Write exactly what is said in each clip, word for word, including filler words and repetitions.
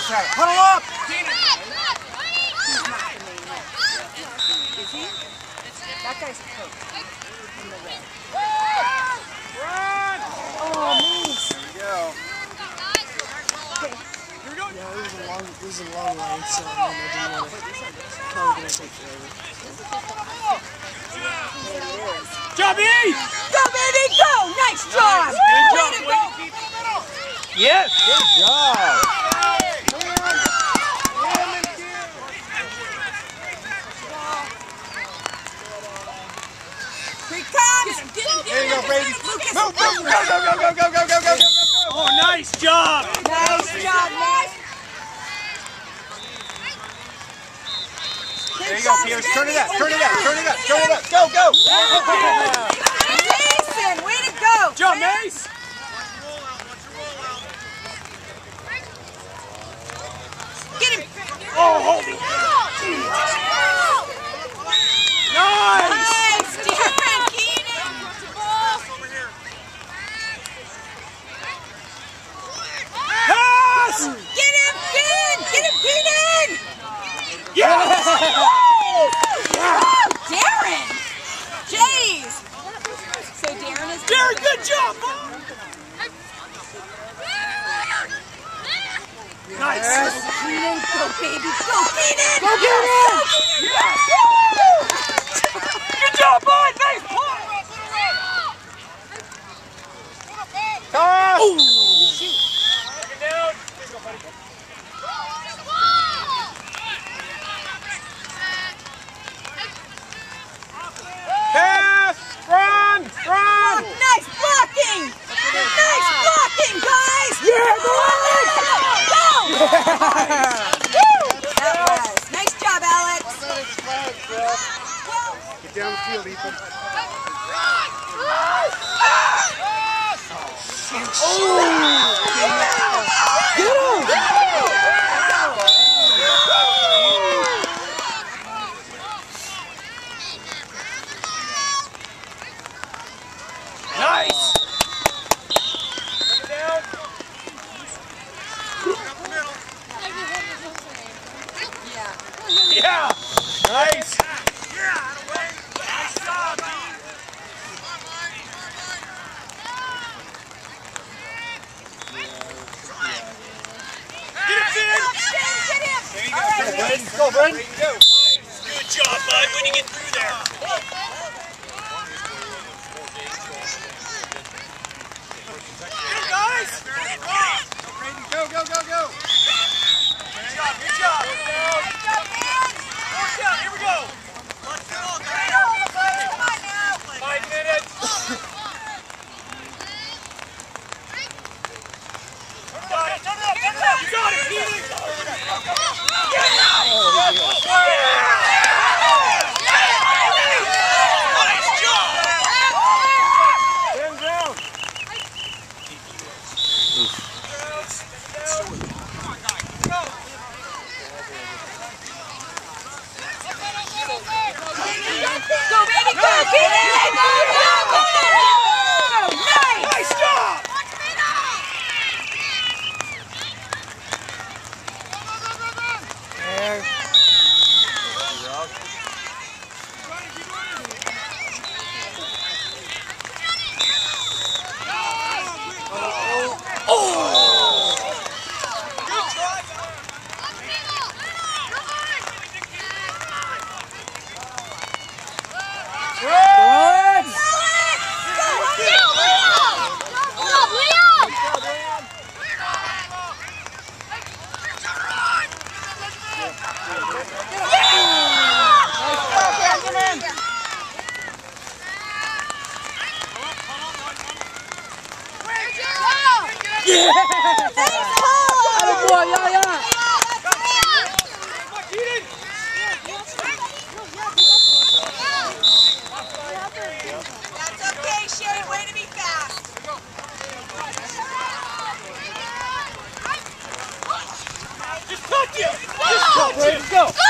have it. Huddle up! He's not the main man. Is he? That guy's a coach. In the red. Run! Oh, Moose. There we go. Okay. Here we go. Yeah, it was a long, it was a long line, so I didn't want to. Probably gonna take forever. There it is. Job, E! Go, baby, go! Nice job! Nice. Good Way job. to Way go! to keep the middle. Yes, good job. Here he comes! Get him, get There you him, go, Brady. Lucas! Move, move, go, go, go, go, go, go, go, go, go. Oh, nice job. Nice job, Matt. There you go, Pierce. Turn it up, turn it up, turn it up, turn it up. Go, go. Mason, way to go! Jump, Mace. Get him! Oh, hold it. Nice. Nice, Darren Keenan! Pass. Get him, Keenan! Get him, Keenan! Yes. Oh, Darren! Jeez! So Darren is... Darren, good job, Mom. Nice. Yes. Keenan, go baby, go Keenan! Go get him! Yes! Good job, bud. Nice play. Toss. Oh, shoot. Down. Pass. Run. Run. Nice blocking! Nice blocking, guys! Yeah, go Go! Woo! That was. Nice job, Alex. Get down the field, Ethan. Nice. Down. Yeah. Yeah. Nice. Go, Brent. Go. Good job, bud. When you get through there. Good, guys. Go, go, go, go. Good job, good job. Fourth down, here we go. Five minutes. Got it, turn it up, turn it up. You got it, Keaton. Go, baby, go! Keenan! Go, go, go! Nice! Nice job! There. Yeah! Nice ball! Boy, yeah, yeah. That's okay, Shane. Way to be fast. Just touch you! Just touch you! Go! Go!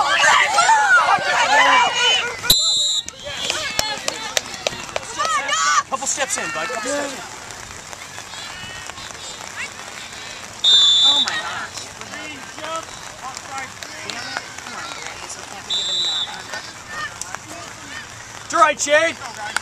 Couple steps in, bud. Couple steps in. Oh my gosh. right, Shane.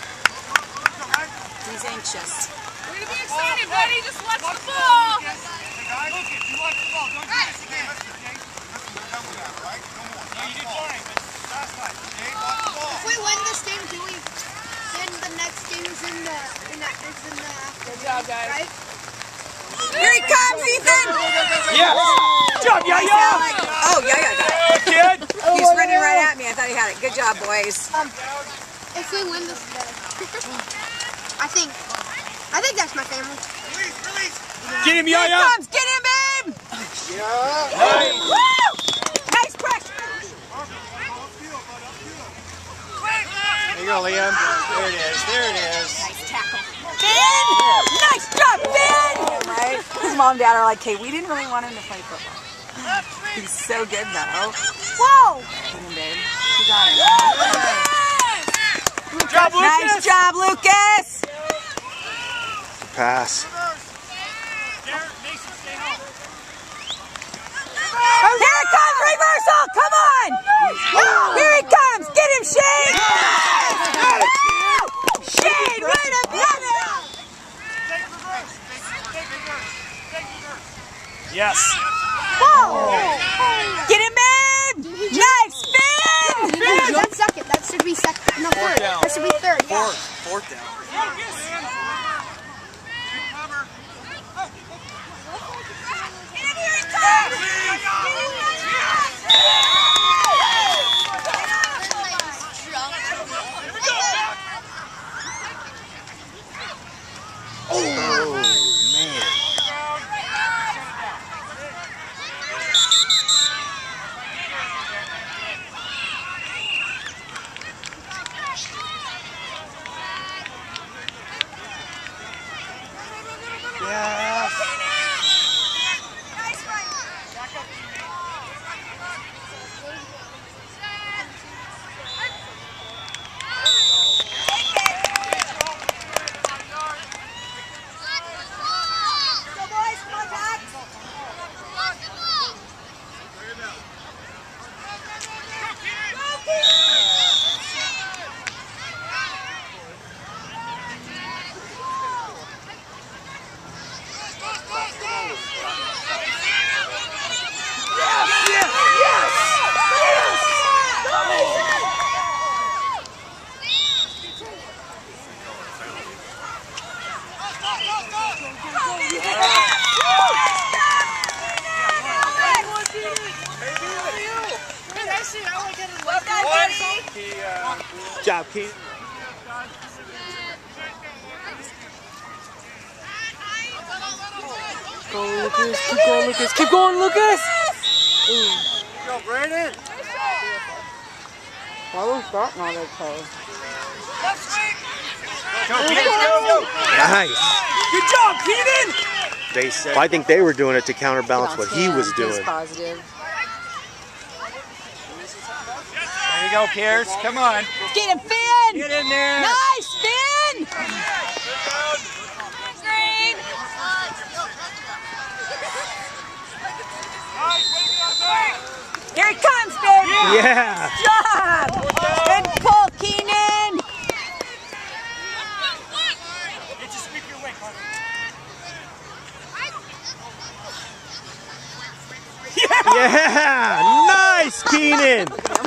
He's anxious. Way to be excited, buddy. Just watch the ball. Lucas, you watch the ball. Don't do this again. Listen, we're done with that, all right? No more. No, you did fine, but Last night. Jay, watch the ball. If we win this game, do we? Then the next game is in the in the is in the Good job, guys. right? Here he comes, Ethan! yeah. Good job, Yaya. Oh, yeah, yeah, got it. Good kid. He's running right at me. I thought he had it. Good job, boys. Um, if we win this day, I think I think that's my family. Release, release. Get him, Here he Yaya. comes. Get him, babe! Yeah. Nice. Woo! Nice pressure. There you go, Liam. There it is. There it is. Nice tackle. Finn! Nice job, Finn! Right? His mom and dad are like, hey, we didn't really want him to play football. He's so good, though. Whoa! Get him, babe. You got him. Good job, Lucas. Nice job, Lucas! Pass. Here it comes, reversal! Come on! Here he comes! Get him, Shane! Shane, right up in it! Yes. Whoa! Get him, babe! Nice, Finn! Yeah, that's second. That should be second. No, third. down. That should be third. Yeah. Fourth down. Good job, Keith. Go, Lucas. Keep going, Lucas. Keep going, Lucas. Go, Brandon. Why was that not okay? Nice. Good job, Keenan. They said. I think they were doing it to counterbalance what he was He's doing. positive. There you go, Pierce. Come on. Get him, Finn! Get in there. Nice, Finn! Green. Here he comes, baby! Yeah. Good job! Good pull, Keenan! Get your speaker away, Carter. Yeah. Nice, Keenan.